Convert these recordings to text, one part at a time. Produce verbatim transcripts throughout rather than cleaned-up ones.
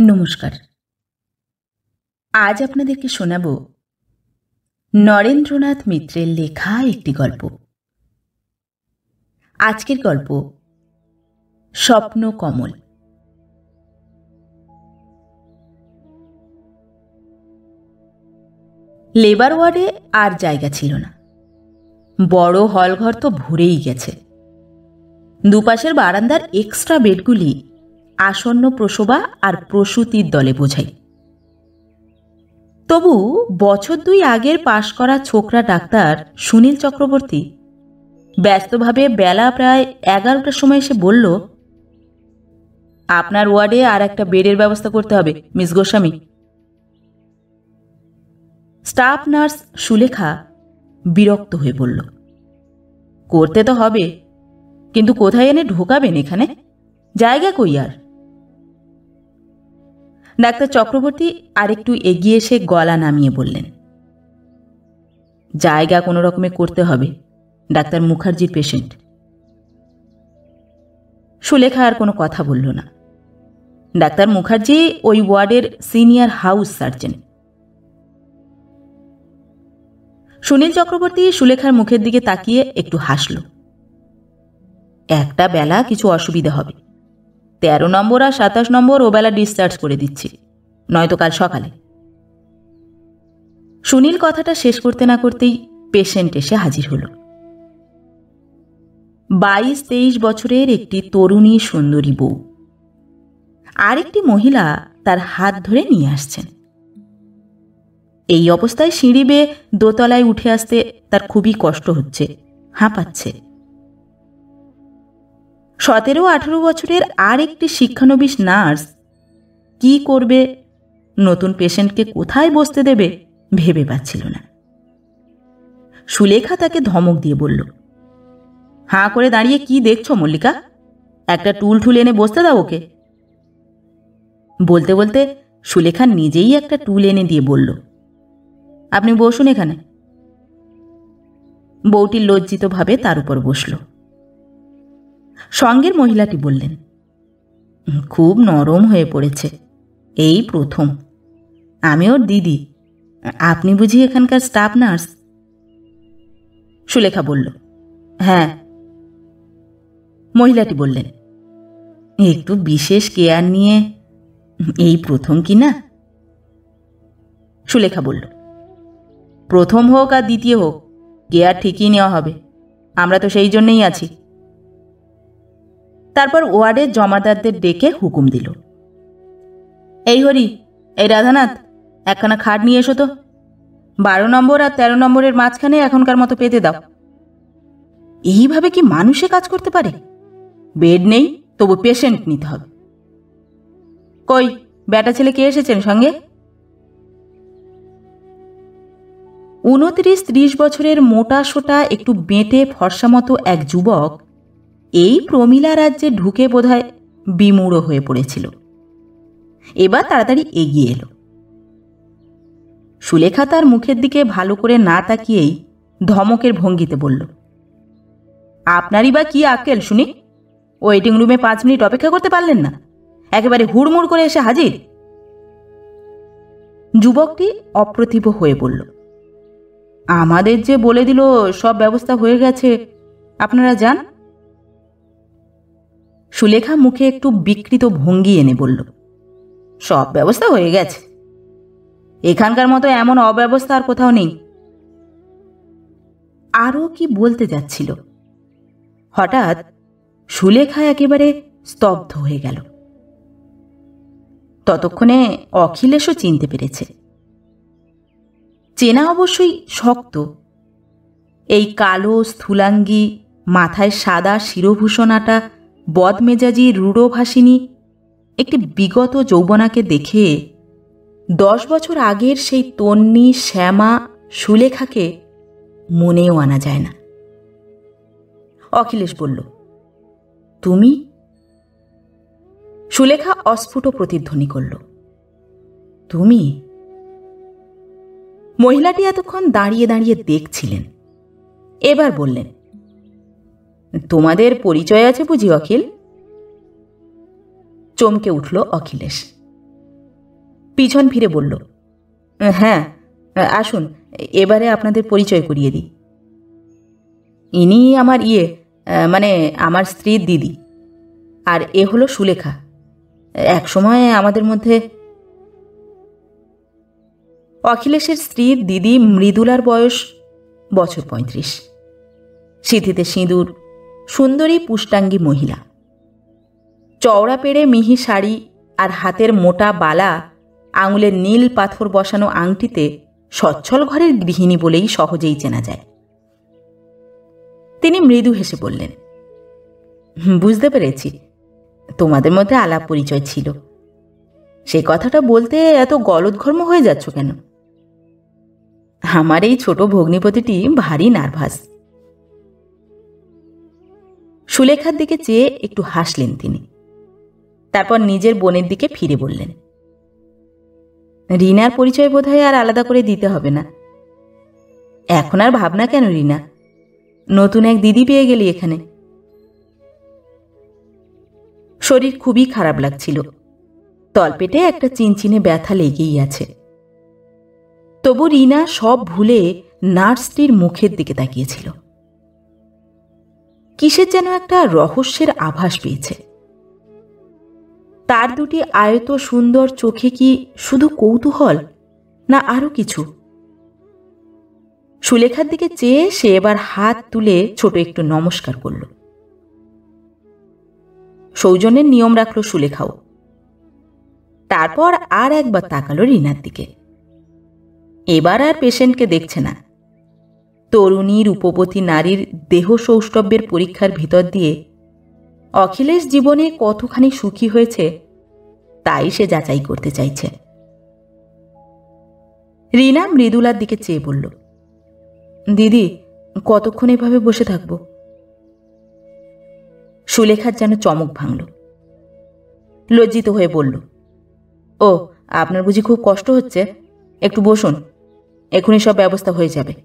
নমস্কার। আজ আপনাদেরকে শোনাব নরেন্দ্রনাথ মিত্রের লেখা একটি গল্প। আজকের গল্প স্বপ্ন কমল। লেবার ওয়ার্ডে আর জায়গা ছিল না। বড় হলঘর তো ভরেই গেছে। দুপাশের বারান্দার এক্সট্রা বেডগুলি আসন্ন প্রসবা আর প্রসূতির দলে বোঝাই। তবু বছর দুই আগের পাশ করা ছোকরা ডাক্তার সুনীল চক্রবর্তী ব্যস্তভাবে বেলা প্রায় এগারোটার সময় এসে বলল, আপনার ওয়ার্ডে আর একটা বেডের ব্যবস্থা করতে হবে miss Goswami. Staff nurse Sulekha বিরক্ত হয়ে বলল, করতে তো হবে, কিন্তু কোথায় এনে ঢোকাবেন এখানে? জায়গা কই আর? ডাক্তার চক্রবর্তী আরেকটু এগিয়ে এসে গলা নামিয়ে বললেন, জায়গা কোনো রকমে করতে হবে, ডাক্তার মুখার্জির পেশেন্ট। সুলেখা আর কোনো কথা বলল না। ডাক্তার মুখার্জি ওই ওয়ার্ডের senior house surgeon. Sunil Chakraborty সুলেখার মুখের দিকে তাকিয়ে একটু হাসল। একটা বেলা কিছু অসুবিধা হবে, তেরো নম্বর আর সাতাশ নম্বর ও বেলা ডিসচার্জ করে দিচ্ছি, নয়তো কাল সকালে। সুনীল কথাটা শেষ করতে না করতেই পেশেন্ট এসে হাজির হল। বাইশ তেইশ বছরের একটি তরুণী সুন্দরী বউ। আরেকটি মহিলা তার হাত ধরে নিয়ে আসছেন। এই অবস্থায় সিঁড়ি বেয়ে দোতলায় উঠে আসতে তার খুবই কষ্ট হচ্ছে, হাঁপাচ্ছে। সতেরো আঠেরো বছরের আর একটি শিক্ষানবিশ নার্স কি করবে, নতুন পেশেন্টকে কোথায় বসতে দেবে ভেবে পাচ্ছিল না। সুলেখা তাকে ধমক দিয়ে বলল, হাঁ করে দাঁড়িয়ে কি দেখছো মল্লিকা? একটা টুল টুল এনে বসতে দাও ওকে। বলতে বলতে সুলেখা নিজেই একটা টুল এনে দিয়ে বলল, আপনি বসুন এখানে। বউটি লজ্জিতভাবে তার উপর বসল। সঙ্গের মহিলাটি বললেন, খুব নরম হয়ে পড়েছে, এই প্রথম। আমি ওর দিদি, আপনি বুঝি এখানকার স্টাফ নার্স? সুলেখা বলল, হ্যাঁ। মহিলাটি বললেন, একটু বিশেষ কেয়ার নিয়ে এই প্রথম কি না? সুলেখা বলল, প্রথম হোক আর দ্বিতীয় হোক, কেয়ার ঠিকই নেওয়া হবে, আমরা তো সেই জন্যই আছি। তারপর ওয়ার্ডের জমাদারদের ডেকে হুকুম দিল, এই হরি, এই রাধানাথ, একখানা খাট নিয়ে এসো তো। বারো নম্বর আর তেরো নম্বরের মাঝখানে এখনকার মতো পেতে দাও। এইভাবে কি মানুষে কাজ করতে পারে? বেড নেই, তবু পেশেন্ট নিতে হবে। কই বেটা ছেলে কে এসেছেন সঙ্গে? উনত্রিশ ত্রিশ বছরের মোটা সোটা একটু বেঁটে ফর্সা মতো এক যুবক এই প্রমীলা রাজ্যে ঢুকে বোধহয় বিমূঢ় হয়ে পড়েছিল। এবার তাড়াতাড়ি এগিয়ে এলো। সুলেখা তার মুখের দিকে ভালো করে না তাকিয়েই ধমকের ভঙ্গিতে বলল, আপনারই বা কি আক্কেল শুনি? ওয়েটিং রুমে পাঁচ মিনিট অপেক্ষা করতে পারলেন না? একেবারে হুড়মুড় করে এসে হাজির। যুবকটি অপ্রতিভ হয়ে বলল, আমাদের যে বলে দিল সব ব্যবস্থা হয়ে গেছে, আপনারা যান। সুলেখা মুখে একটু বিকৃত ভঙ্গি এনে বলল, সব ব্যবস্থা হয়ে গেছে, এখানকার মতো এমন অব্যবস্থা আর কোথাও নেই। আরও কি বলতে যাচ্ছিল, হঠাৎ সুলেখা একেবারে স্তব্ধ হয়ে গেল। ততক্ষণে অখিলেশও চিনতে পেরেছে। চেনা অবশ্যই শক্ত। এই কালো স্থূলাঙ্গী, মাথায় সাদা শিরভূষণাটা বদমেজাজি রূঢ়ভাষিনী একটি বিগত যৌবনাকে দেখে দশ বছর আগের সেই তন্নি শ্যামা সুলেখাকে মনেও আনা যায় না। অখিলেশ বলল, তুমি? সুলেখা অস্ফুট প্রতিধ্বনি করল, তুমি? মহিলাটি এতক্ষণ দাঁড়িয়ে দাঁড়িয়ে দেখছিলেন। এবার বললেন, তোমাদের পরিচয় আছে বুঝি অখিল? চমকে উঠল অখিলেশ। পিছন ফিরে বলল, হ্যাঁ আসুন, এবারে আপনাদের পরিচয় করিয়ে দিই। ইনি আমার ইয়ে মানে আমার স্ত্রীর দিদি, আর এ হলো সুলেখা। একসময় আমাদের মধ্যে। অখিলেশের স্ত্রীর দিদি মৃদুলার বয়স বছর পঁয়ত্রিশ। সিঁথিতে সিঁদুর, সুন্দরী পুষ্টাঙ্গী মহিলা। চওড়া পেড়ে মিহি শাড়ি আর হাতের মোটা বালা, আঙুলের নীল পাথর বসানো আংটিতে সচ্ছল ঘরের গৃহিণী বলেই সহজেই চেনা যায়। তিনি মৃদু হেসে বললেন, বুঝতে পেরেছি, তোমাদের মধ্যে আলাপ পরিচয় ছিল। সে কথাটা বলতে এত গলদঘর্ম হয়ে যাচ্ছ কেন? আমার এই ছোট ভগ্নিপতিটি ভারী নার্ভাস। সুলেখার দিকে চেয়ে একটু হাসলেন তিনি। তারপর নিজের বোনের দিকে ফিরে বললেন, রিনার পরিচয় বোধহয় আর আলাদা করে দিতে হবে না। এখন আর ভাবনা কেন রিনা, নতুন এক দিদি পেয়ে গেলি এখানে। শরীর খুবই খারাপ লাগছিল, তলপেটে একটা চিনচিনে ব্যথা লেগেই আছে। তবু রিনা সব ভুলে নার্সটির মুখের দিকে তাকিয়েছিল। কিসের যেন একটা রহস্যের আভাস পেয়েছে। তার দুটি আয়ত সুন্দর চোখে কি শুধু কৌতূহল, না আরো কিছু? সুলেখার দিকে চেয়ে সে এবার হাত তুলে ছোট একটু নমস্কার করল। সৌজন্যের নিয়ম রাখল সুলেখাও। তারপর আর একবার তাকালো রিনার দিকে। এবার আর পেশেন্টকে দেখছে না, তরুণী রূপবতী নারীর দেহ সৌষ্ঠব্যের পরীক্ষার ভিতর দিয়ে অখিলেশ জীবনে কতখানি সুখী হয়েছে তাই সে যাচাই করতে চাইছে। রিনা মৃদুলার দিকে চেয়ে বলল, দিদি কতক্ষণ এভাবে বসে থাকব? সুলেখার যেন চমক ভাঙল। লজ্জিত হয়ে বলল, ও আপনার বুঝি খুব কষ্ট হচ্ছে? একটু বসুন, এখনই সব ব্যবস্থা হয়ে যাবে।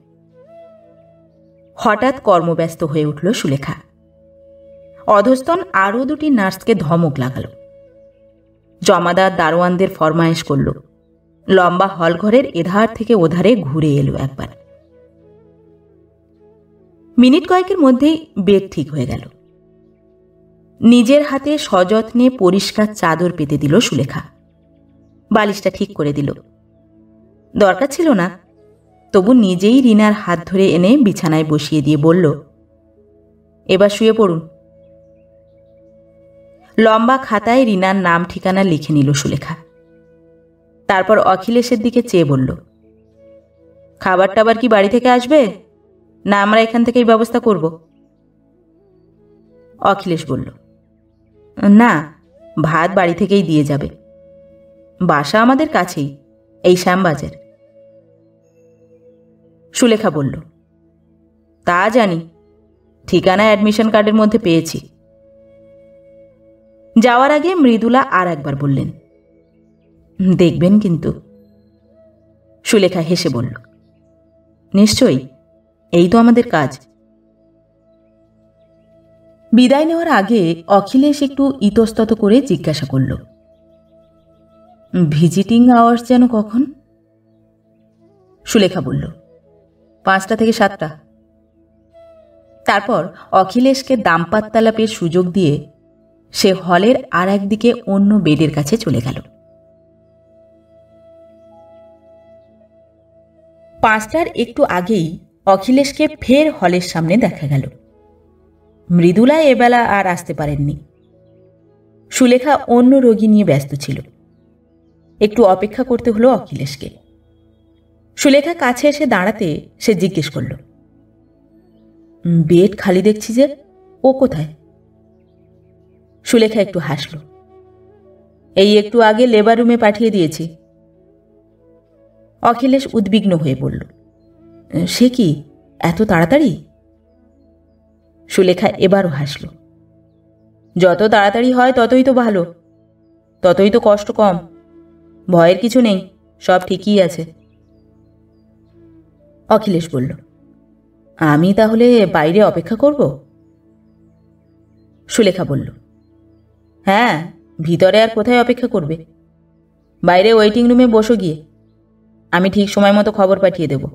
হঠাৎ কর্মব্যস্ত হয়ে উঠল সুলেখা। অধস্তন আরও দুটি নার্সকে ধমক লাগাল। জমাদার দারোয়ানদের ফরমায়েশ করল। লম্বা হলঘরের এধার থেকে ওধারে ঘুরে এলো একবার। মিনিট কয়েকের মধ্যেই বেড ঠিক হয়ে গেল। নিজের হাতে সযত্নে পরিষ্কার চাদর পেতে দিল সুলেখা। বালিশটা ঠিক করে দিল। দরকার ছিল না, তবু নিজেই রিনার হাত ধরে এনে বিছানায় বসিয়ে দিয়ে বলল, এবার শুয়ে পড়ুন। লম্বা খাতায় রিনার নাম ঠিকানা লিখে নিল সুলেখা। তারপর অখিলেশের দিকে চেয়ে বলল, খাবার টাবার কি বাড়ি থেকে আসবে, না আমরা এখান থেকেই ব্যবস্থা করব? অখিলেশ বলল, না, ভাত বাড়ি থেকেই দিয়ে যাবে। বাসা আমাদের কাছেই, এই শ্যামবাজার। সুলেখা বলল, তা জানি, ঠিকানা অ্যাডমিশন কার্ডের মধ্যে পেয়েছি। যাওয়ার আগে মৃদুলা আর একবার বললেন, দেখবেন কিন্তু। সুলেখা হেসে বলল, নিশ্চয়ই, এই তো আমাদের কাজ। বিদায় নেওয়ার আগে অখিলেশ একটু ইতস্তত করে জিজ্ঞাসা করল, ভিজিটিং আওয়ার্স যেন কখন? সুলেখা বলল, পাঁচটা থেকে সাতটা। তারপর অখিলেশকে দাম্পাত্তালাপের সুযোগ দিয়ে সে হলের আর একদিকে অন্য বেডের কাছে চলে গেল। পাঁচটার একটু আগেই অখিলেশকে ফের হলের সামনে দেখা গেল। মৃদুলা এবেলা আর আসতে পারেননি। সুলেখা অন্য রোগী নিয়ে ব্যস্ত ছিল। একটু অপেক্ষা করতে হলো অখিলেশকে। সুলেখা কাছে এসে দাঁড়াতে সে জিজ্ঞেস করল, বেড খালি দেখছি যে, ও কোথায়? সুলেখা একটু হাসল, এই একটু আগে লেবার রুমে পাঠিয়ে দিয়েছি। অখিলেশ উদ্বিগ্ন হয়ে বলল, সে কি এত তাড়াতাড়ি? সুলেখা এবারও হাসল, যত তাড়াতাড়ি হয় ততই তো ভালো, ততই তো কষ্ট কম। ভয়ের কিছু নেই, সব ঠিকই আছে। অখিলেশ বলল, আমি তাহলে বাইরে অপেক্ষা করব? সুলেখা বলল, হ্যাঁ, ভিতরে আর কোথায় অপেক্ষা করবে? বাইরে ওয়েটিং রুমে বসো গিয়ে, আমি ঠিক সময় মতো খবর পাঠিয়ে দেব।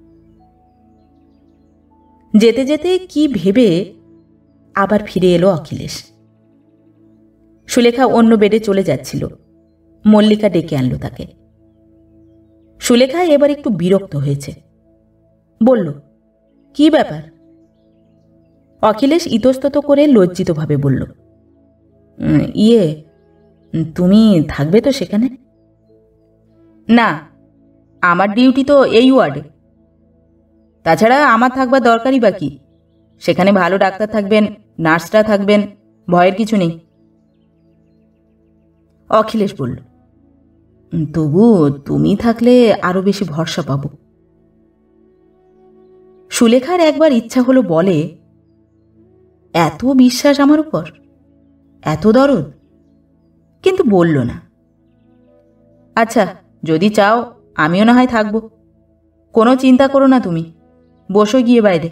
যেতে যেতে কি ভেবে আবার ফিরে এলো অখিলেশ। সুলেখা অন্য বেডে চলে যাচ্ছিল। মল্লিকা ডেকে আনলো তাকে। সুলেখা এবার একটু বিরক্ত হয়েছে, বলল, কি ব্যাপার? অখিলেশ ইতস্তত করে লজ্জিতভাবে বলল, ইয়ে, তুমি থাকবে তো সেখানে? না, আমার ডিউটি তো এই ওয়ার্ডে। তাছাড়া আমার থাকবার দরকারই বা কি? সেখানে ভালো ডাক্তার থাকবেন, নার্সরা থাকবেন, ভয়ের কিছু নেই। অখিলেশ বলল, তবু তুমি থাকলে আরো বেশি ভরসা পাবো। সুলেখার একবার ইচ্ছা হলো বলে, এত বিশ্বাস আমার উপর, এত দরদ, কিন্তু বলল না। আচ্ছা, যদি চাও আমিও না হয় থাকবো, কোনো চিন্তা করো না তুমি, বসো গিয়ে বাইরে।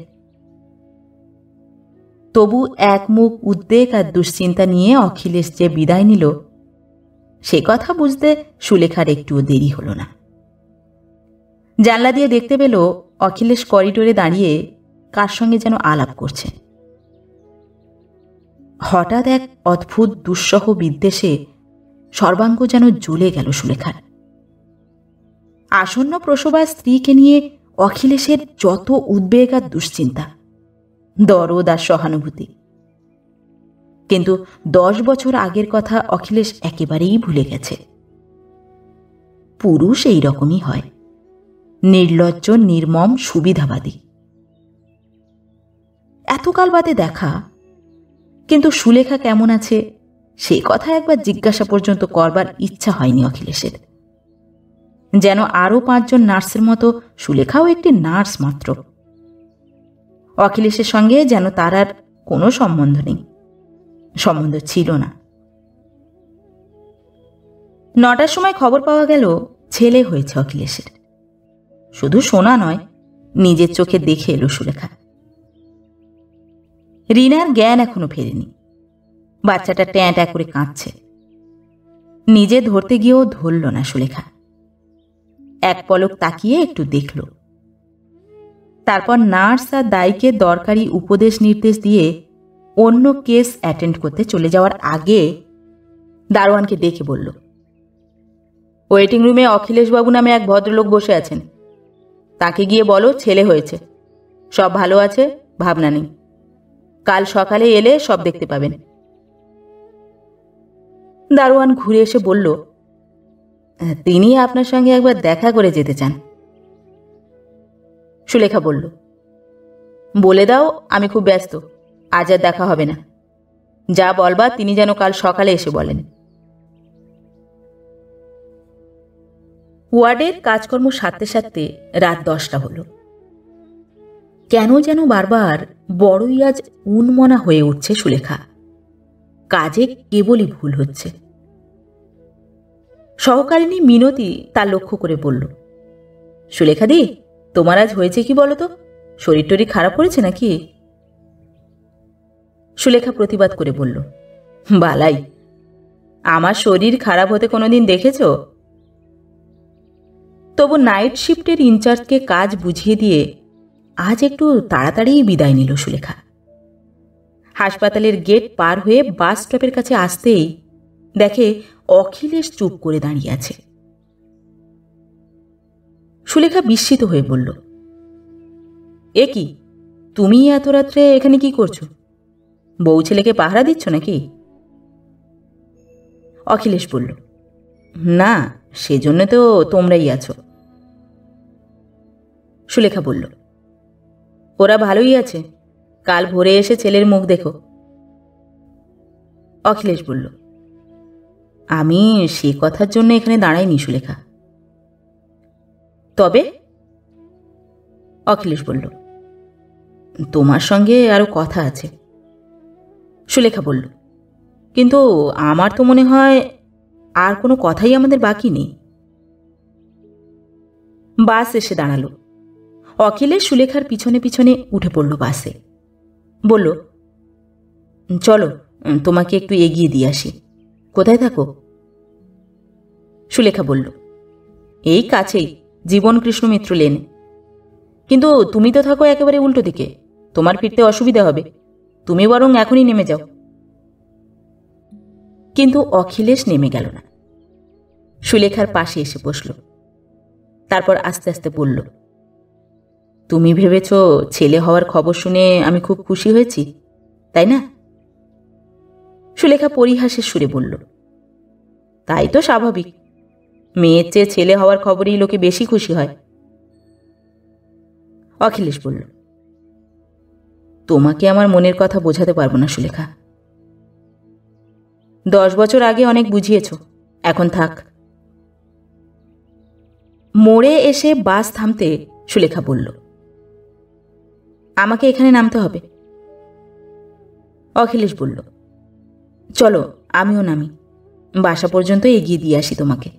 তবু এক মুখ উদ্বেগ আর দুশ্চিন্তা নিয়ে অখিলেশ যে বিদায় নিল, সে কথা বুঝতে সুলেখার একটুও দেরি হল না। জানলা দিয়ে দেখতে পেল অখিলেশ করিডোরে দাঁড়িয়ে কার সঙ্গে যেন আলাপ করছে। হঠাৎ এক অদ্ভুত দুঃসহ বিদ্বেষে সর্বাঙ্গ যেন জ্বলে গেল সুলেখার। আসন্ন প্রসবা স্ত্রীকে নিয়ে অখিলেশের যত উদ্বেগ আর দুশ্চিন্তা, দরদ আর সহানুভূতি। কিন্তু দশ বছর আগের কথা অখিলেশ একেবারেই ভুলে গেছে। পুরুষ এই রকমই হয়, নির্লজ্জ, নির্মম, সুবিধাবাদী। এতকাল বাদে দেখা, কিন্তু সুলেখা কেমন আছে সে কথা একবার জিজ্ঞাসা পর্যন্ত করবার ইচ্ছা হয়নি অখিলেশের। যেন আরও পাঁচজন নার্সের মতো সুলেখাও একটি নার্স মাত্র। অখিলেশের সঙ্গে যেন তার আর কোনো সম্বন্ধ নেই, সম্বন্ধ ছিল না। নটার সময় খবর পাওয়া গেল ছেলে হয়েছে অখিলেশের। শুধু শোনা নয়, নিজের চোখে দেখে এলো সুলেখা। রিনার জ্ঞান এখনো ফেরেনি। বাচ্চাটা ট্যাঁ ট্যাঁ করে কাঁদছে। নিজে ধরতে গিয়েও ধরল না সুলেখা। এক পলক তাকিয়ে একটু দেখল, তারপর নার্স আর দাইকে দরকারি উপদেশ নির্দেশ দিয়ে অন্য কেস অ্যাটেন্ড করতে চলে যাওয়ার আগে দারোয়ানকে ডেকে বলল, ওয়েটিং রুমে অখিলেশবাবু নামে এক ভদ্রলোক বসে আছেন, তাকে গিয়ে বলো ছেলে হয়েছে, সব ভালো আছে, ভাবনা নেই, কাল সকালে এলে সব দেখতে পাবেন। দারোয়ান ঘুরে এসে বলল, তিনি আপনার সঙ্গে একবার দেখা করে যেতে চান। সুলেখা বলল, বলে দাও আমি খুব ব্যস্ত, আজ আর দেখা হবে না, যা বলবার তিনি যেন কাল সকালে এসে বলেন। ওয়ার্ডের কাজকর্ম সারতে সারতে রাত দশটা হলো। কেন যেন বারবার বড়ই আজ উন্মনা হয়ে উঠছে সুলেখা। কাজে কেবলই ভুল হচ্ছে। সহকারিণী মিনতি তা লক্ষ্য করে বলল, সুলেখা দি, তোমার আজ হয়েছে কি বলো তো? শরীর টরীর খারাপ করেছে নাকি? সুলেখা প্রতিবাদ করে বলল, বালাই, আমার শরীর খারাপ হতে কোনোদিন দেখেছ? তবু নাইট শিফটের ইনচার্জকে কাজ বুঝিয়ে দিয়ে আজ একটু তাড়াতাড়ি বিদায় নিল সুলেখা। হাসপাতালের গেট পার হয়ে বাস স্টপের কাছে আসতেই দেখে অখিলেশ চুপ করে দাঁড়িয়ে আছে। সুলেখা বিস্মিত হয়ে বলল, এ কি, তুমি এত রাত্রে এখানে কি করছো? বউ ছেলেকে পাহারা দিচ্ছ নাকি? অখিলেশ বলল, না, সেজন্য তো তোমরাই আছো। সুলেখা বলল, ওরা ভালোই আছে, কাল ভোরে এসে ছেলের মুখ দেখো। অখিলেশ বলল, আমি সে কথার জন্য এখানে দাঁড়াইনি সুলেখা। তবে? অখিলেশ বলল, তোমার সঙ্গে আরো কথা আছে। সুলেখা বলল, কিন্তু আমার তো মনে হয় আর কোনো কথাই আমাদের বাকি নেই। বাস এসে দাঁড়ালো। অখিলেশ সুলেখার পিছনে পিছনে উঠে পড়ল বাসে। বলল, চলো তোমাকে একটু এগিয়ে দিয়ে আসি। কোথায় থাকো? সুলেখা বলল, এই কাছেই, জীবন কৃষ্ণ মিত্র লেন। কিন্তু তুমি তো থাকো একেবারে উল্টো দিকে, তোমার ফিরতে অসুবিধা হবে, তুমি বরং এখনই নেমে যাও। কিন্তু অখিলেশ নেমে গেল না, সুলেখার পাশে এসে বসল। তারপর আস্তে আস্তে বলল, তুমি ভেবেছ ছেলে হওয়ার খবর শুনে আমি খুব খুশি হয়েছি, তাই না? সুলেখা পরিহাসের সুরে বলল, তাই তো স্বাভাবিক, মেয়ের চেয়ে ছেলে হওয়ার খবরেই লোকে বেশি খুশি হয়। অখিলেশ বলল, তোমাকে আমার মনের কথা বোঝাতে পারবো না সুলেখা। দশ বছর আগে অনেক বুঝিয়েছ, এখন থাক। মোড়ে এসে বাস থামতে সুলেখা বলল, আমাকে এখানে নামতে হবে। অখিলেশ বলল, চলো আমিও নামি, বাসা পর্যন্ত এগিয়ে দিয়ে আসি তোমাকে।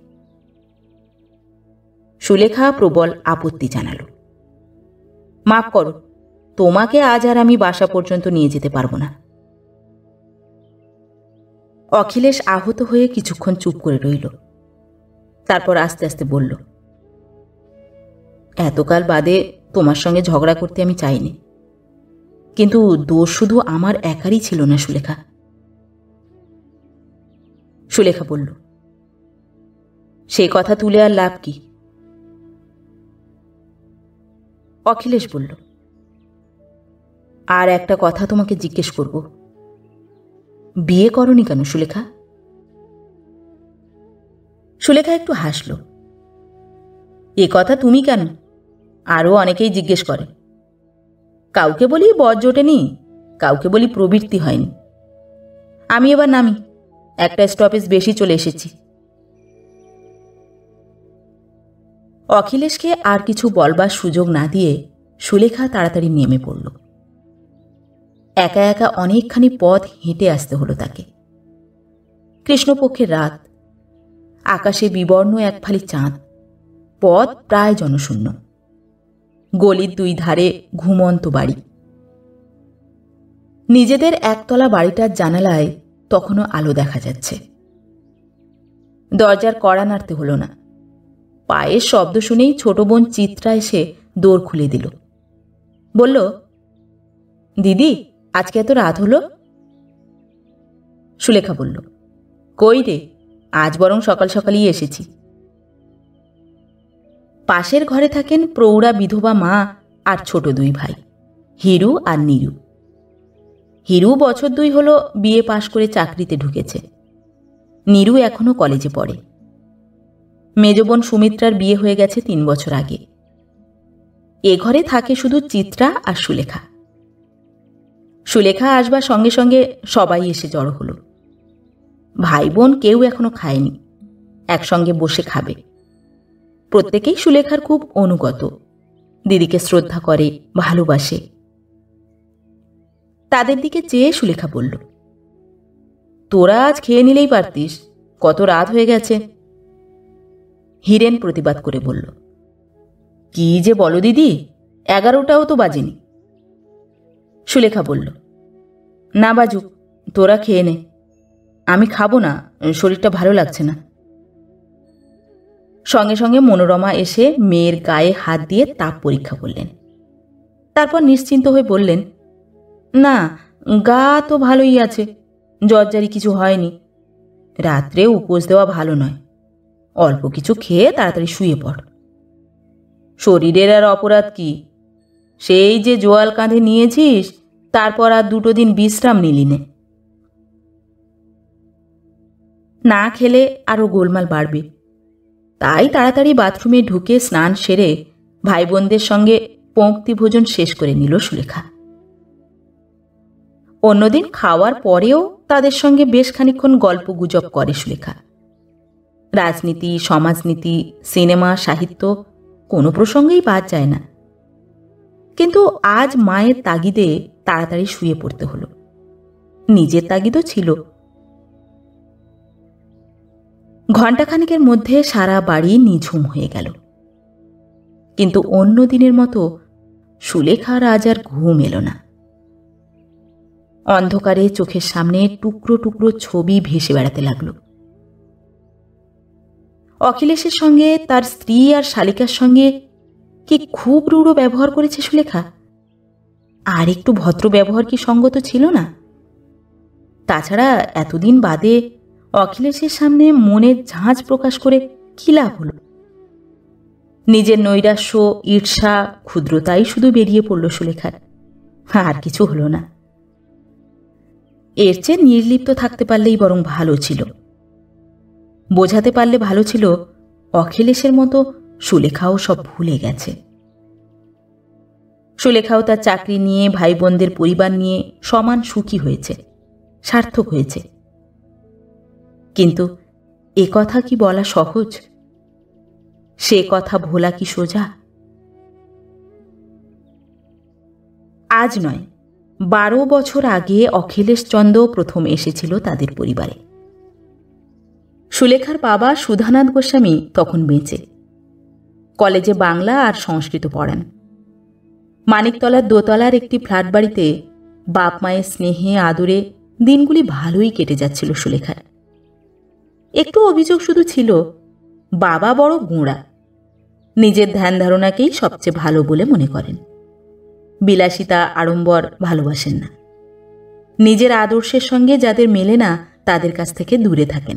সুলেখা প্রবল আপত্তি জানালো, মাফ করো, তোমাকে আজ আর আমি বাসা পর্যন্ত নিয়ে যেতে পারবো না। অখিলেশ আহত হয়ে কিছুক্ষণ চুপ করে রইল। তারপর আস্তে আস্তে বলল, এতকাল বাদে তোমার সঙ্গে ঝগড়া করতে আমি চাইনি, কিন্তু দোষ শুধু আমার একারই ছিল না সুলেখা। সুলেখা বলল, সে কথা তুলে আর লাভ কি? অখিলেশ বলল, আর একটা কথা তোমাকে জিজ্ঞেস করব, বিয়ে করনি কেন সুলেখা? সুলেখা একটু হাসল, এ কথা তুমি কেন, আরও অনেকেই জিজ্ঞেস করে। কাউকে বলি বর জোটেনি, কাউকে বলি প্রবৃত্তি হয়নি। আমি এবার নামি, একটা স্টপেজ বেশি চলে এসেছি। অখিলেশকে আর কিছু বলবার সুযোগ না দিয়ে সুলেখা তাড়াতাড়ি নেমে পড়ল। একা একা অনেকখানি পথ হেঁটে আসতে হলো তাকে। কৃষ্ণপক্ষের রাত, আকাশে বিবর্ণ এক ফালি চাঁদ, পথ প্রায় জনশূন্য, গলির দুই ধারে ঘুমন্ত বাড়ি। নিজেদের একতলা বাড়িটার জানালায় তখনও আলো দেখা যাচ্ছে। দরজার কড়া নাড়তে হলো না, পায়ের শব্দ শুনেই ছোট বোন চিত্রা এসে দোর খুলে দিল। বলল, দিদি, আজকে এত রাত হলো? সুলেখা বলল, কই রে, আজ বরং সকাল সকালই এসেছি। পাশের ঘরে থাকেন প্রৌঢ়া বিধবা মা আর ছোট দুই ভাই, হিরু আর নীরু। হিরু বছর দুই হলো বিয়ে পাশ করে চাকরিতে ঢুকেছে, নীরু এখনো কলেজে পড়ে। মেজ বোন সুমিত্রার বিয়ে হয়ে গেছে তিন বছর আগে। এ ঘরে থাকে শুধু চিত্রা আর সুলেখা। সুলেখা আসবার সঙ্গে সঙ্গে সবাই এসে জড়ো হলো। ভাই বোন কেউ এখনো খায়নি, একসঙ্গে বসে খাবে। প্রত্যেকেই সুলেখার খুব অনুগত, দিদিকে শ্রদ্ধা করে, ভালোবাসে। তাদের দিকে চেয়ে সুলেখা বলল, তোরা আজ খেয়ে নিলেই পারতিস, কত রাত হয়ে গেছে। হীরেন প্রতিবাদ করে বলল, কি যে বলো দিদি, এগারোটাও তো বাজেনি। সুলেখা বলল, না বাজুক, তোরা খেয়ে নে, আমি খাবো না, শরীরটা ভালো লাগছে না। সঙ্গে সঙ্গে মনোরমা এসে মেয়ের গায়ে হাত দিয়ে তাপ পরীক্ষা করলেন। তারপর নিশ্চিন্ত হয়ে বললেন, না, গা তো ভালোই আছে, জ্বরজারি কিছু হয়নি। রাত্রে উপোস দেওয়া ভালো নয়, অল্প কিছু খেয়ে তাড়াতাড়ি শুয়ে পড়। শরীরের আর অপরাধ কি, সেই যে জোয়াল কাঁধে নিয়েছিস, তারপর আর দুটো দিন বিশ্রাম নিলি নে। না খেলে আরও গোলমাল বাড়বে, তাই তাড়াতাড়ি বাথরুমে ঢুকে স্নান সেরে ভাই বোনদের সঙ্গে পঙ্ক্তি ভোজন শেষ করে নিল সুলেখা। অন্যদিন খাওয়ার পরেও তাদের সঙ্গে বেশ খানিকক্ষণ গল্প গুজব করে সুলেখা। রাজনীতি, সমাজনীতি, সিনেমা, সাহিত্য, কোনো প্রসঙ্গেই বাদ যায় না। কিন্তু আজ মায়ের তাগিদে তাড়াতাড়ি শুয়ে পড়তে হলো, নিজের তাগিদও ছিল। ঘণ্টাখানেকের মধ্যে সারা বাড়ি নিঝুম হয়ে গেল। কিন্তু অন্য দিনের মতো সুলেখার আজ আর ঘুম এলো না। অন্ধকারে চোখের সামনে টুকরো টুকরো ছবি ভেসে বেড়াতে লাগল। অখিলেশের সঙ্গে তার স্ত্রী আর শালিকার সঙ্গে কি খুব রূঢ় ব্যবহার করেছে সুলেখা? আর একটু ভদ্র ব্যবহার কি সঙ্গত ছিল না? তাছাড়া এতদিন বাদে অখিলেশের সামনে মনের ঝাঁজ প্রকাশ করে কি লাভ হলো? নিজের নৈরাশ্য, ঈর্ষা, ক্ষুদ্রতাই শুধু বেরিয়ে পড়ল সুলেখার, আর কিছু হলো না। এর চেয়ে নির্লিপ্ত থাকতে পারলেই বরং ভালো ছিল। বোঝাতে পারলে ভালো ছিল অখিলেশের মতো সুলেখাও সব ভুলে গেছে। সুলেখাও তার চাকরি নিয়ে, ভাই বোনদের পরিবার নিয়ে সমান সুখী হয়েছে, সার্থক হয়েছে। কিন্তু এ কথা কি বলা সহজ? সে কথা ভোলা কি সোজা? আজ নয়, বারো বছর আগে অখিলেশ চন্দ্র প্রথম এসেছিল তাদের পরিবারে। সুলেখার বাবা সুধানাথ গোস্বামী তখন বেঁচে, কলেজে বাংলা আর সংস্কৃত পড়ান। মানিকতলার দোতলার একটি ফ্ল্যাট বাড়িতে বাপ মায়ের স্নেহে আদরে দিনগুলি ভালোই কেটে যাচ্ছিল সুলেখার। একটু অভিযোগ শুধু ছিল, বাবা বড় গোঁড়া, নিজের ধ্যান ধারণাকেই সবচেয়ে ভালো বলে মনে করেন। বিলাসিতা, আড়ম্বর ভালোবাসেন না। নিজের আদর্শের সঙ্গে যাদের মেলে না তাদের কাছ থেকে দূরে থাকেন।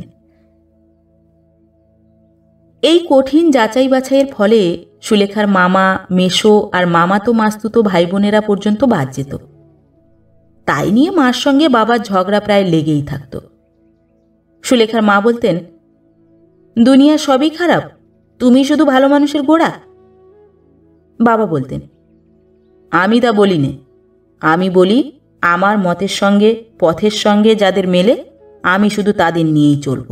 এই কঠিন যাচাই বাছাইয়ের ফলে সুলেখার মামা, মেশো আর মামাতো মাস্তুতো ভাই বোনেরা পর্যন্ত বাদ যেত। তাই নিয়ে মার সঙ্গে বাবার ঝগড়া প্রায় লেগেই থাকত। সুলেখার মা বলতেন, দুনিয়া সবই খারাপ, তুমি শুধু ভালো মানুষের গোড়া। বাবা বলতেন, আমি তা বলি নে, আমি বলি আমার মতের সঙ্গে, পথের সঙ্গে যাদের মেলে আমি শুধু তাদের নিয়েই চলব।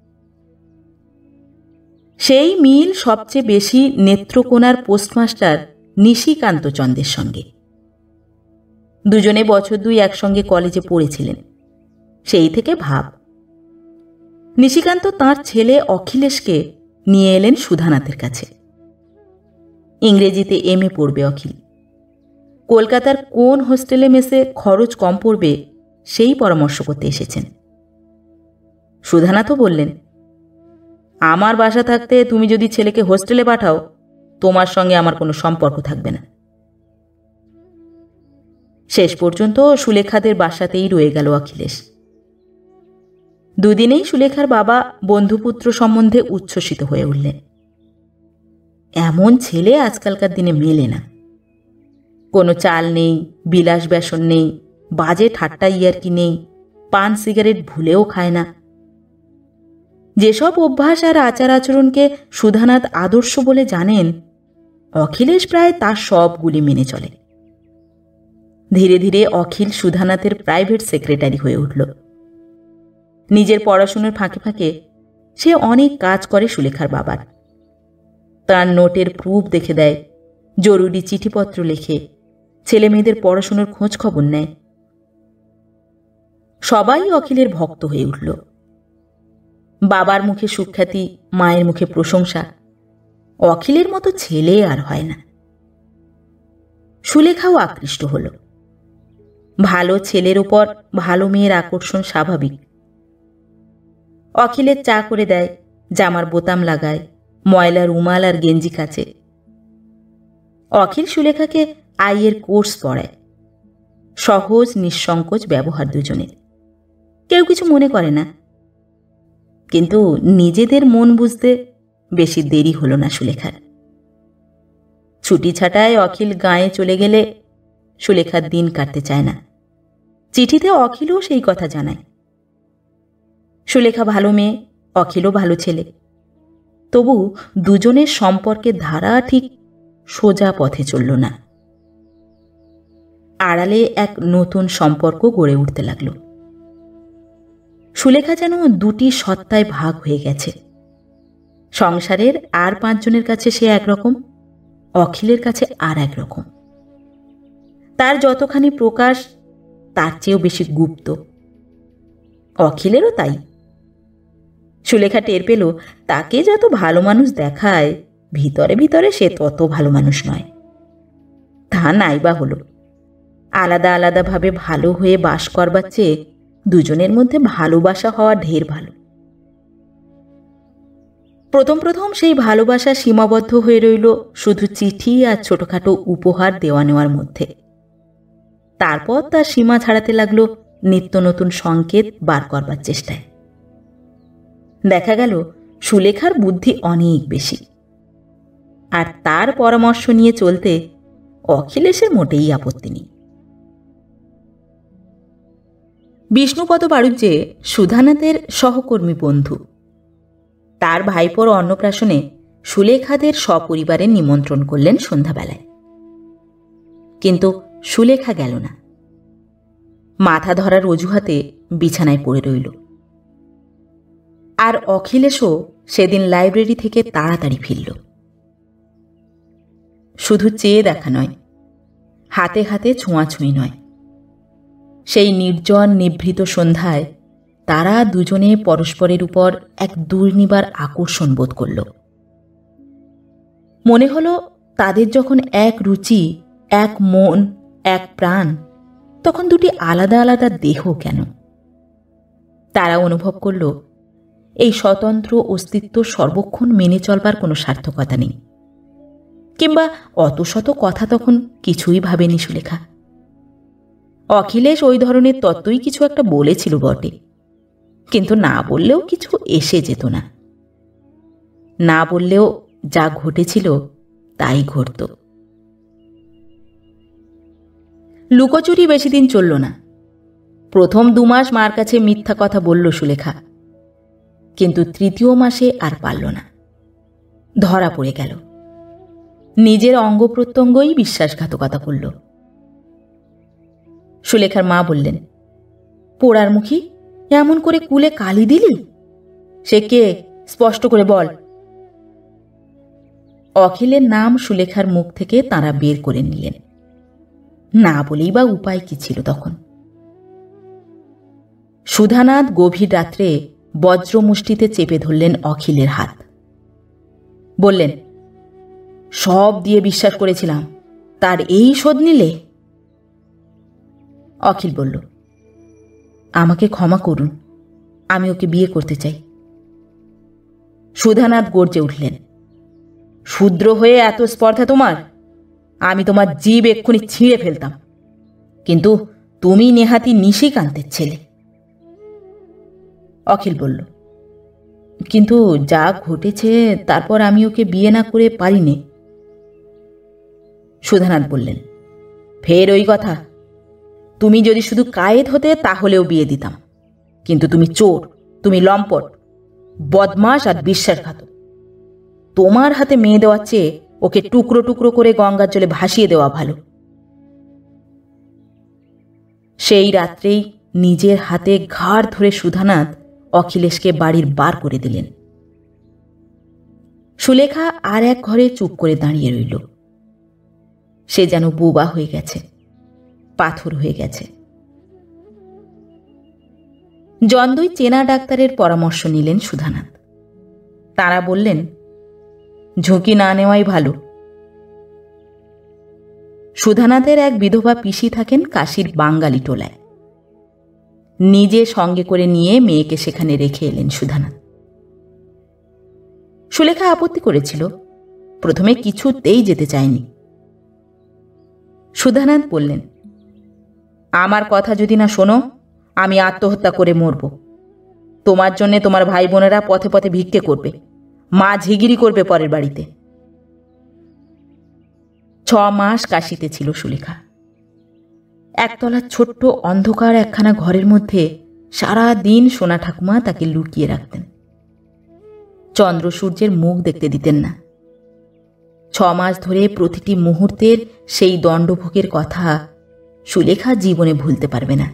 সেই মিল সবচেয়ে বেশি নেত্রকোনার পোস্টমাস্টার নিশিকান্ত চন্দ্রের সঙ্গে। দুজনে বছর দুই একসঙ্গে কলেজে পড়েছিলেন, সেই থেকে ভাব। নিশিকান্ত তাঁর ছেলে অখিলেশকে নিয়ে এলেন সুধানাথের কাছে। ইংরেজিতে এম এ পড়বে অখিল। কলকাতার কোন হোস্টেলে মেসে খরচ কম পড়বে সেই পরামর্শ করতে এসেছেন। সুধানাথও বললেন, আমার বাসা থাকতে তুমি যদি ছেলেকে হোস্টেলে পাঠাও, তোমার সঙ্গে আমার কোনো সম্পর্ক থাকবে না। শেষ পর্যন্ত সুলেখাদের বাসাতেই রয়ে গেল অখিলেশ। দুদিনেই সুলেখার বাবা বন্ধুপুত্র সম্বন্ধে উচ্ছ্বসিত হয়ে উঠলেন। এমন ছেলে আজকালকার দিনে মেলে না। কোনো চাল নেই, বিলাস বেসন নেই, বাজে ঠাট্টা ইয়ার্কি নেই, পান সিগারেট ভুলেও খায় না। যেসব অভ্যাস আর আচার আচরণকে সুধানাথ আদর্শ বলে জানেন, অখিলেশ প্রায় তার সবগুলি মেনে চলে। ধীরে ধীরে অখিল সুধানাথের প্রাইভেট সেক্রেটারি হয়ে উঠল। নিজের পড়াশোনার ফাঁকে ফাঁকে সে অনেক কাজ করে সুলেখার বাবার। তার নোটের প্রুফ দেখে দেয়, জরুরি চিঠিপত্র লেখে, ছেলে মেয়েদের পড়াশোনার খোঁজ খবর নেয়। সবাই অখিলের ভক্ত হয়ে উঠল। বাবার মুখে সুখ্যাতি, মায়ের মুখে প্রশংসা। অখিলের মতো ছেলে আর হয় না। সুলেখাও আকৃষ্ট হল। ভালো ছেলের উপর ভালো মেয়ের আকর্ষণ স্বাভাবিক। অখিলের চা করে দেয়, জামার বোতাম লাগায়, ময়লা রুমাল আর গেঞ্জি কাচে। অখিল সুলেখাকে আইয়ের কোর্স পড়ায়। সহজ নিঃসংকোচ ব্যবহার দুজনের, কেউ কিছু মনে করে না। কিন্তু নিজেদের মন বুঝতে বেশি দেরি হলো না সুলেখার। ছুটি ছাটায় অখিল গাঁয়ে চলে গেলে সুলেখার দিন কাটতে চায় না। চিঠিতে অখিলও সেই কথা জানায়। সুলেখা ভালো মেয়ে, অখিলও ভালো ছেলে। তবু দুজনের সম্পর্কের ধারা ঠিক সোজা পথে চলল না। আড়ালে এক নতুন সম্পর্ক গড়ে উঠতে লাগল। সুলেখা যেন দুটি সত্তায় ভাগ হয়ে গেছে। সংসারের আর পাঁচজনের কাছে সে একরকম, অখিলের কাছে আর একরকম। তার যতখানি প্রকাশ তার চেয়েও বেশি গুপ্ত। অখিলেরও তাই। সুলেখা টের পেল, তাকে যত ভালো মানুষ দেখায়, ভিতরে ভিতরে সে তত ভালো মানুষ নয়। তা নাইবা হলো, আলাদা আলাদাভাবে ভালো হয়ে বাস করবার চেয়ে দুজনের মধ্যে ভালোবাসা হওয়া ঢের ভালো। প্রথম প্রথম সেই ভালোবাসা সীমাবদ্ধ হয়ে রইল শুধু চিঠি আর ছোটখাটো উপহার দেওয়া নেওয়ার মধ্যে। তারপর তার সীমা ছাড়াতে লাগলো নিত্য নতুন সংকেত বার করবার চেষ্টায়। দেখা গেল সুলেখার বুদ্ধি অনেক বেশি, আর তার পরামর্শ নিয়ে চলতে অখিলেশের মোটেই আপত্তি নেই। বিষ্ণুপদ বাড়ুজ্যে সুধানাথের সহকর্মী বন্ধু। তার ভাইপোর অন্নপ্রাশনে সুলেখাদের সপরিবারে নিমন্ত্রণ করলেন সন্ধ্যাবেলায়। কিন্তু সুলেখা গেল না। মাথা ধরার অজুহাতে বিছানায় পড়ে রইল। আর অখিলেশও সেদিন লাইব্রেরি থেকে তাড়াতাড়ি ফিরল। শুধু চেয়ে দেখা নয়, হাতে হাতে ছোঁয়াছুঁই নয়। সেই নির্জন নিভৃত সন্ধ্যায় তারা দুজনে পরস্পরের উপর এক দুর্নিবার আকর্ষণ বোধ করল। মনে হলো তাদের যখন এক রুচি, এক মন, এক প্রাণ, তখন দুটি আলাদা আলাদা দেহ কেন? তারা অনুভব করল এই স্বতন্ত্র অস্তিত্ব সর্বক্ষণ মেনে চলবার কোনো সার্থকতা নেই। কিংবা অত শত কথা তখন কিছুই ভাবেনি সুলেখা। অখিলেশ ওই ধরনের তত্ত্বই কিছু একটা বলেছিল বটে, কিন্তু না বললেও কিছু এসে যেত না। না বললেও যা ঘটেছিল তাই ঘটত। লুকোচুরি বেশি দিন চলল না। প্রথম দু মাস মার কাছে মিথ্যা কথা বলল সুলেখা, কিন্তু তৃতীয় মাসে আর পারল না। ধরা পড়ে গেল। নিজের অঙ্গ প্রত্যঙ্গই বিশ্বাসঘাতকতা করল। সুলেখার মা বললেন, পোড়ার মুখী, এমন করে কুলে কালি দিলি? সে কে, স্পষ্ট করে বল। অখিলের নাম সুলেখার মুখ থেকে তাঁরা বের করে নিলেন। না বলেই বা উপায় কি ছিল তখন? সুধানাথ গভীর রাত্রে বজ্রমুষ্টিতে চেপে ধরলেন অখিলের হাত। বললেন, সব দিয়ে বিশ্বাস করেছিলাম, তার এই শোধ নিলে? অখিল বলল, আমাকে ক্ষমা করুন, আমি ওকে বিয়ে করতে চাই। সুধানাথ গর্জে উঠলেন, শূদ্র হয়ে এত স্পর্ধা তোমার? আমি তোমার জীব এক্ষুনি ছিঁড়ে ফেলতাম, কিন্তু তুমি নেহাতি নিশিকান্তের ছেলে। অখিল বলল, কিন্তু যা ঘটেছে তারপর আমি ওকে বিয়ে না করে পারিনি। সুধানাথ বললেন, ফের ওই কথা। তুমি যদি শুধু কায়েদ হতে তাহলেও বিয়ে দিতাম, কিন্তু তুমি চোর, তুমি লম্পট, বদমাশ আর বিশ্বাসঘাতক। তোমার হাতে মেয়ে দেওয়ার চেয়ে ওকে টুকরো টুকরো করে গঙ্গার জলে ভাসিয়ে দেওয়া ভালো। সেই রাত্রেই নিজের হাতে ঘাড় ধরে সুধানাথ অখিলেশকে বাড়ির বার করে দিলেন। সুলেখা আর এক ঘরে চুপ করে দাঁড়িয়ে রইল। সে যেন বোবা হয়ে গেছে, পাথর হয়ে গেছে। জন্দই চেনা ডাক্তারের পরামর্শ নিলেন সুধানাথ। তারা বললেন, ঝুঁকি না নেওয়াই ভালো। সুধানাথের এক বিধবা পিসি থাকেন কাশীর বাঙ্গালি টোলায়। নিজে সঙ্গে করে নিয়ে মেয়েকে সেখানে রেখে এলেন সুধানাথ। সুলেখা আপত্তি করেছিল, প্রথমে কিছুতেই যেতে চায়নি। সুধানাথ বললেন, আমার কথা যদি না শোনো, আমি আত্মহত্যা করে মরব। তোমার জন্যে তোমার ভাই বোনেরা পথে পথে ভিক্ষে করবে, মা ঝিগিরি করবে পরের বাড়িতে। ছ মাস কাশিতে ছিল সুলেখা। একতলার ছোট্ট অন্ধকার একখানা ঘরের মধ্যে সারা দিন সোনা ঠাকুমা তাকে লুকিয়ে রাখতেন। চন্দ্র সূর্যের মুখ দেখতে দিতেন না। ছ মাস ধরে প্রতিটি মুহূর্তের সেই দণ্ডভোগের কথা সুলেখা জীবনে ভুলতে পারবে না।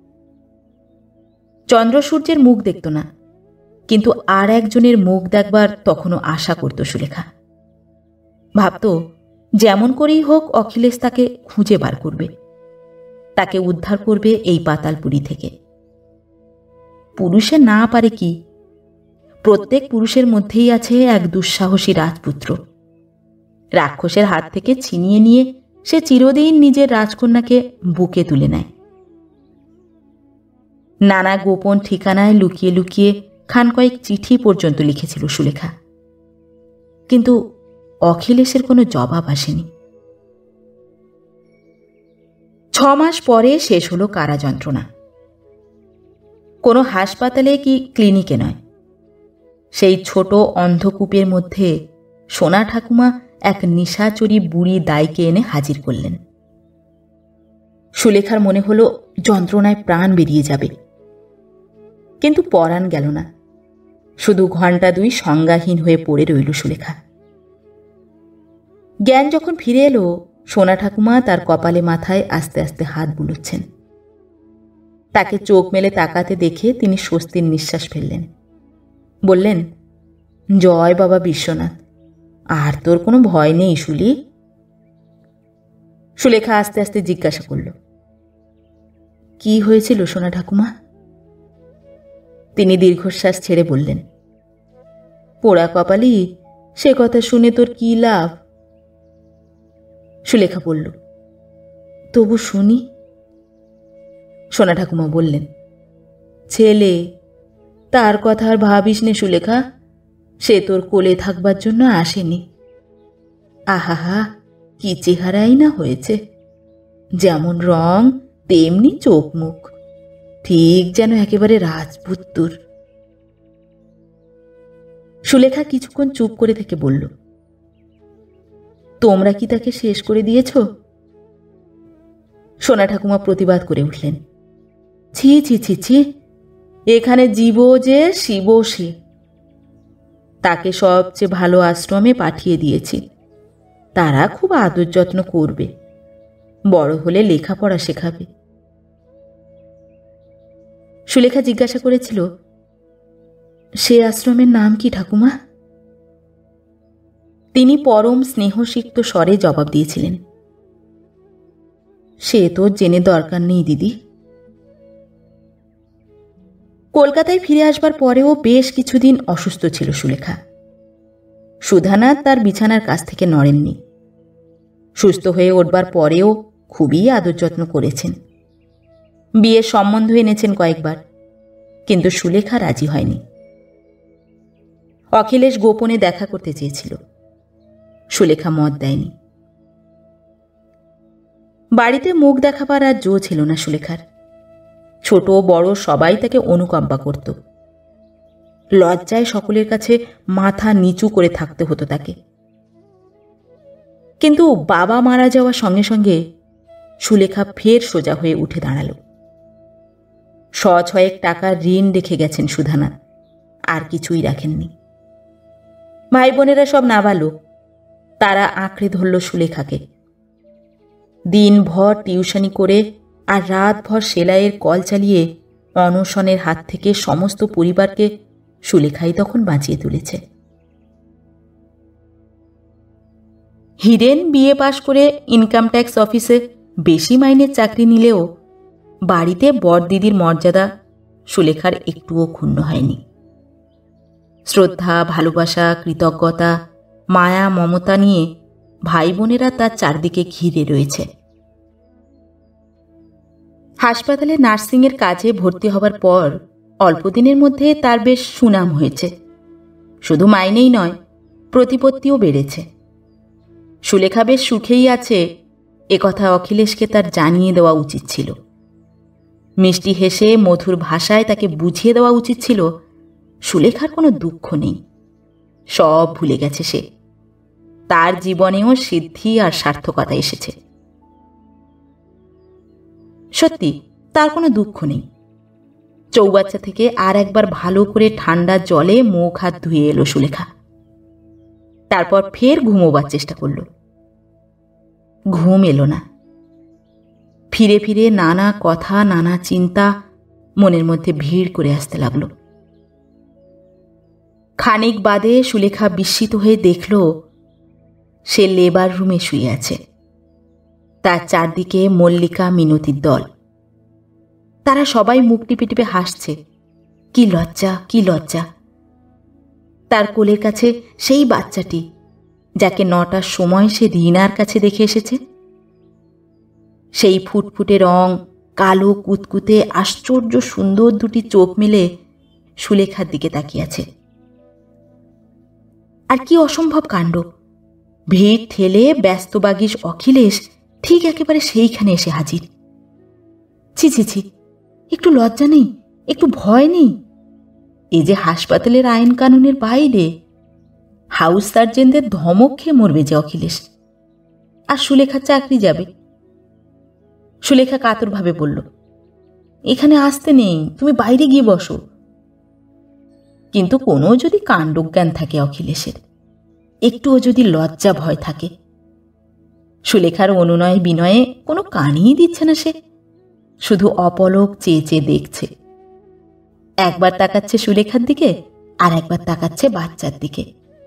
চন্দ্র সূর্যের মুখ দেখত না, কিন্তু আর একজনের মুখ দেখবার তখনও আশা করত সুলেখা। ভাবত, যেমন করেই হোক অখিলেশ তাকে খুঁজে বার করবে, তাকে উদ্ধার করবে এই পাতালপুরী থেকে। পুরুষে না পারে কি? প্রত্যেক পুরুষের মধ্যেই আছে এক দুঃসাহসী রাজপুত্র। রাক্ষসের হাত থেকে ছিনিয়ে নিয়ে সে চিরদিন নিজের রাজকন্যাকে বুকে তুলে নেয়। নানা গোপন ঠিকানায় লুকিয়ে লুকিয়ে খান কয়েক চিঠি পর্যন্ত লিখেছিল সুলেখা। কিন্তু অখিলেশের কোনো জবাব আসেনি। ছ মাস পরে শেষ হলো কারা যন্ত্রণা। কোনো হাসপাতালে কি ক্লিনিকে নয়, সেই ছোট অন্ধকূপের মধ্যে সোনা ঠাকুমা এক নিশাচরী বুড়ি দাইকে এনে হাজির করলেন। সুলেখার মনে হলো যন্ত্রণায় প্রাণ বেরিয়ে যাবে, কিন্তু পরাণ গেল না। শুধু ঘণ্টা দুই সংজ্ঞাহীন হয়ে পড়ে রইল সুলেখা। জ্ঞান যখন ফিরে এলো, সোনা ঠাকুমা তার কপালে মাথায় আস্তে আস্তে হাত বুলোচ্ছেন। তাকে চোখ মেলে তাকাতে দেখে তিনি স্বস্তির নিঃশ্বাস ফেললেন। বললেন, জয় বাবা বিশ্বনাথ, আর তোর কোনো ভয় নেই শুলি? সুলেখা আস্তে আস্তে জিজ্ঞাসা করল, কি হয়েছিল সোনা ঠাকুমা? তিনি দীর্ঘশ্বাস ছেড়ে বললেন, পোড়া কপালি, সে কথা শুনে তোর কি লাভ? সুলেখা বলল, তবু শুনি। সোনা ঠাকুমা বললেন, ছেলে, তার কথা আর ভাবিস নে সুলেখা, সে তোর কোলে থাকবার জন্য আসেনি। আহাহা, কি চেহারাই না হয়েছে! যেমন রং তেমনি চোখ মুখ, ঠিক যেন একেবারে রাজপুত্তুর। সুলেখা কিছুক্ষণ চুপ করে থেকে বলল, তোমরা কি তাকে শেষ করে দিয়েছ? সোনা ঠাকুমা প্রতিবাদ করে উঠলেন, ছি ছি ছি ছি, এখানে জীব যে শিব সে। তাকে সবচেয়ে ভালো আশ্রমে পাঠিয়ে দিয়েছি, তারা খুব আদর যত্ন করবে, বড় হলে লেখাপড়া শেখাবে। সুলেখা জিজ্ঞাসা করেছিল, সে আশ্রমের নাম কি ঠাকুমা? তিনি পরম স্নেহসিক্ত স্বরে জবাব দিয়েছিলেন, সে তো জেনে দরকার নেই দিদি। কলকাতায় ফিরে আসবার পরেও বেশ কিছুদিন অসুস্থ ছিল সুলেখা। সুধানাথ তার বিছানার কাছ থেকে নড়েননি। সুস্থ হয়ে উঠবার পরেও খুবই আদর যত্ন করেছেন। বিয়ের সম্বন্ধ এনেছেন কয়েকবার, কিন্তু সুলেখা রাজি হয়নি। অখিলেশ গোপনে দেখা করতে চেয়েছিল, সুলেখা মত দেয়নি। বাড়িতে মুখ দেখাবার আর জো ছিল না সুলেখার। ছোট বড় সবাই তাকে অনুকম্পা করত। লজ্জায় সকলের কাছে মাথা নিচু করে থাকতে হতো তাকে। কিন্তু বাবা মারা যাওয়ার সঙ্গে সঙ্গে সুলেখা ফের সোজা হয়ে উঠে দাঁড়াল। শ ছয়েক টাকার ঋণ রেখে গেছেন সুধানাথ, আর কিছুই রাখেননি। ভাই বোনেরা সব নাবালক, তারা আঁকড়ে ধরল সুলেখাকে। দিনভর টিউশনি করে আর রাতভর সেলাইয়ের কল চালিয়ে অনশনের হাত থেকে সমস্ত পরিবারকে সুলেখাই তখন বাঁচিয়ে তুলেছে। হিরেন বিএ পাশ করে ইনকাম ট্যাক্স অফিসে বেশি মাইনের চাকরি নিলেও বাড়িতে বড়দিদির মর্যাদা সুলেখার একটুও ক্ষুণ্ণ হয়নি। শ্রদ্ধা, ভালোবাসা, কৃতজ্ঞতা, মায়া, মমতা নিয়ে ভাই বোনেরা তার চারদিকে ঘিরে রয়েছে। হাসপাতালে নার্সিংয়ের কাজে ভর্তি হবার পর অল্পদিনের মধ্যে তার বেশ সুনাম হয়েছে। শুধু মাইনেই নয়, প্রতিপত্তিও বেড়েছে। সুলেখা বেশ সুখেই আছে, একথা অখিলেশকে তার জানিয়ে দেওয়া উচিত ছিল। মিষ্টি হেসে মধুর ভাষায় তাকে বুঝিয়ে দেওয়া উচিত ছিল সুলেখার কোনো দুঃখ নেই, সব ভুলে গেছে সে। তার জীবনেও সিদ্ধি আর সার্থকতা এসেছে। সত্যি তার কোনো দুঃখ নেই। চৌবাচ্চা থেকে আর একবার ভালো করে ঠান্ডা জলে মুখ হাত ধুয়ে এলো সুলেখা। তারপর ফের ঘুমোবার চেষ্টা করল। ঘুম এলো না। ফিরে ফিরে নানা কথা, নানা চিন্তা মনের মধ্যে ভিড় করে আসতে লাগল। খানিক বাদে সুলেখা বিস্মিত হয়ে দেখল সে লেবার রুমে শুয়ে আছে। তার চারদিকে মল্লিকা, মিনতির দল। তারা সবাই মুখ টিপে টিপে হাসছে। কি লজ্জা, কি লজ্জা! তার কোলের কাছে সেই বাচ্চাটি যাকে নটার সময় সে রিনার কাছে দেখে এসেছে। সেই ফুটফুটে রং, কালো কুতকুতে আশ্চর্য সুন্দর দুটি চোখ মেলে সুলেখার দিকে তাকিয়ে আছে। আর কি অসম্ভব কাণ্ড! ভিড় ঠেলে ব্যস্তবাগীশ অখিলেশ ঠিক একেবারে সেইখানে এসে হাজির। ছি ছি ছি, একটু লজ্জা নেই, একটু ভয় নেই? এই যে হাসপাতালের আইন কানুনের বাইরে, হাউস সার্জেনদের ধমক খেয়ে মরবে যে অখিলেশ। আর সুলেখার চাকরি যাবে। সুলেখা কাতরভাবে বলল, এখানে আসতে নেই, তুমি বাইরে গিয়ে বসো। কিন্তু কোনো যদি কাণ্ডজ্ঞান থাকে অখিলেশের, একটুও যদি লজ্জা ভয় থাকে, সুলেখার অনুনয় বিনয়ে কোনো কানই দিচ্ছে না সে, শুধু অপলক চেয়ে চেয়ে দেখছে। একবার তাকাচ্ছে সুলেখার দিকে, আর একবার তাকাচ্ছে বাচ্চার দিকে।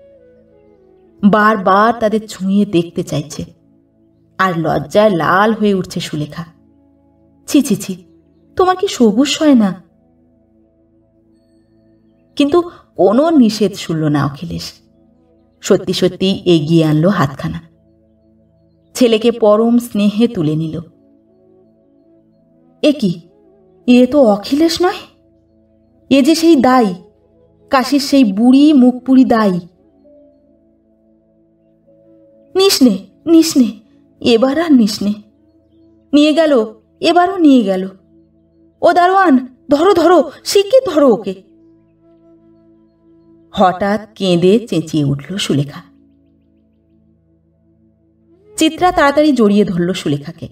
বারবার তাদের ছুঁয়ে দেখতে চাইছে, আর লজ্জায় লাল হয়ে উঠছে সুলেখা। ছি ছি ছি, তোমার কি সবুজ হয় না? কিন্তু কোনো নিষেধ শুনল না অখিলেশ। সত্যি সত্যি এগিয়ে আনলো হাতখানা, ছেলেকে পরম স্নেহে তুলে নিল। এ কি, এ তো অখিলেশ নয়, এ যে সেই দাই, কাশির সেই বুড়ি মুখপুরি দাই। নিসনে নিসনে, এবার আর নিসনে। নিয়ে গেল, এবারও নিয়ে গেল। ও দারোয়ান, ধরো ধরো, শিগগির ধরো ওকে। হঠাৎ কেঁদে চেঁচিয়ে উঠল সুলেখা। চিত্রা তাড়াতাড়ি জড়িয়ে ধরল সুলেখাকে।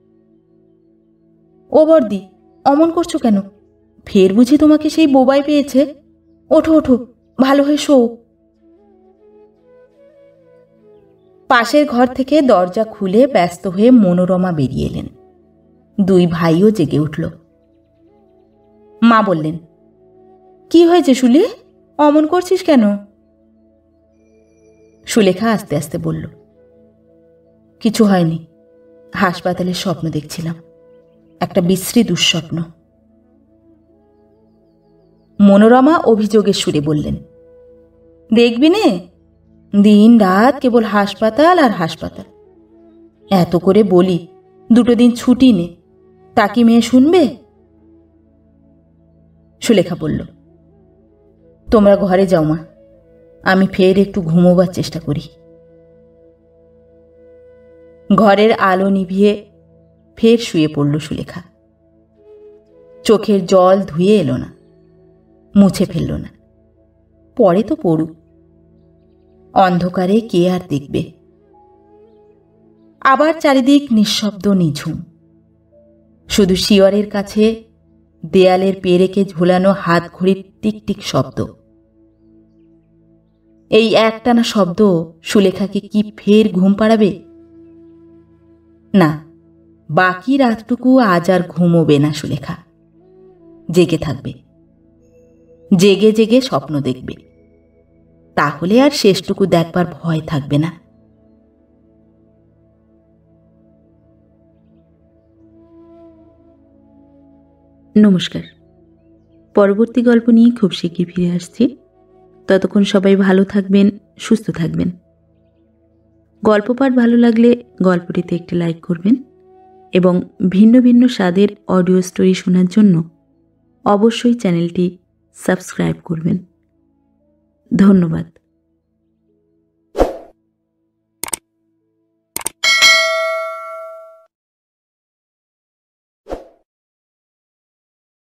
ও বর্দি, অমন করছো কেন? ফের বুঝি তোমাকে সেই বোবাই পেয়েছে? ওঠো ওঠো, ভালো হয়ে শো। পাশের ঘর থেকে দরজা খুলে ব্যস্ত হয়ে মনোরমা বেরিয়ে এলেন। দুই ভাইও জেগে উঠল। মা বললেন, কি হয়েছে সুলে, অমন করছিস কেন? সুলেখা আস্তে আস্তে বলল, কিছু হয়নি, হাসপাতালের স্বপ্ন দেখছিলাম, একটা বিশ্রী দুঃস্বপ্ন। মনোরমা অভিযোগের সুরে বললেন, দেখবি নে, দিন রাত কেবল হাসপাতাল আর হাসপাতাল। এত করে বলি দুটো দিন ছুটি নে, তা কি মেয়ে শুনবে? সুলেখা বলল, তোমরা ঘরে যাও মা, আমি ফের একটু ঘুমোবার চেষ্টা করি। ঘরের আলো নিভিয়ে ফের শুয়ে পড়ল সুলেখা। চোখের জল ধুয়ে এলো না, মুছে ফেলল না, পরে তো পড়ুক, অন্ধকারে কে আর দেখবে। আবার চারিদিক নিঃশব্দ নিঝুম, শুধু শিয়রের কাছে দেয়ালের পেরেকে ঝুলানো হাত ঘড়ির টিকটিক শব্দ। এই একটানা শব্দ সুলেখাকে কি ফের ঘুম পাড়াবে? না, বাকি রাতটুকু আজ আর ঘুমোবে না সুলেখা, জেগে থাকবে, জেগে জেগে স্বপ্ন দেখবে। তাহলে আর শেষটুকু দেখবার ভয় থাকবে না। নমস্কার, পরবর্তী গল্প নিয়ে খুব শিগগির ফিরে আসছি। ততক্ষণ সবাই ভালো থাকবেন, সুস্থ থাকবেন। গল্প পাঠ ভালো লাগলে গল্পটিতে একটি লাইক করবেন এবং ভিন্ন ভিন্ন স্বাদের অডিও স্টোরি শোনার জন্য অবশ্যই চ্যানেলটি সাবস্ক্রাইব করবেন। ধন্যবাদ।